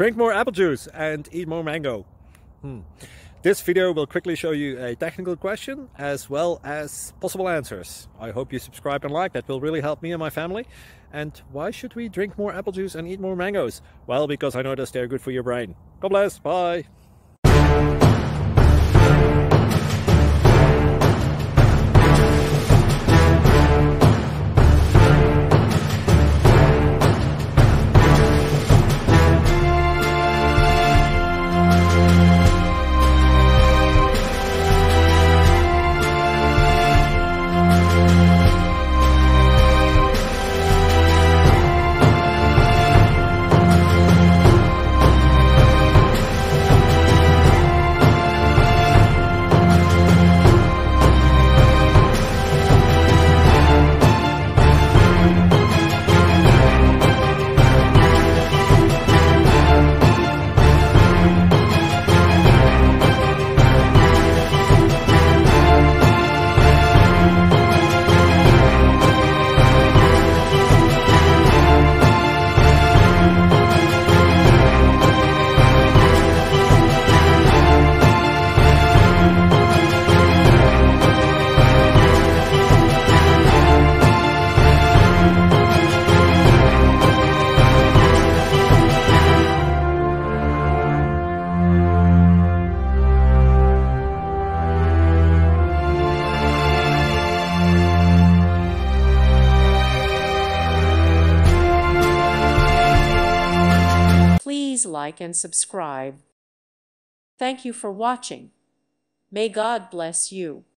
Drink more apple juice and eat more mango. This video will quickly show you a technical question as well as possible answers. I hope you subscribe and like, that will really help me and my family. And why should we drink more apple juice and eat more mangoes? Well, because I noticed they're good for your brain. God bless, bye! Please like and subscribe. Thank you for watching. May God bless you.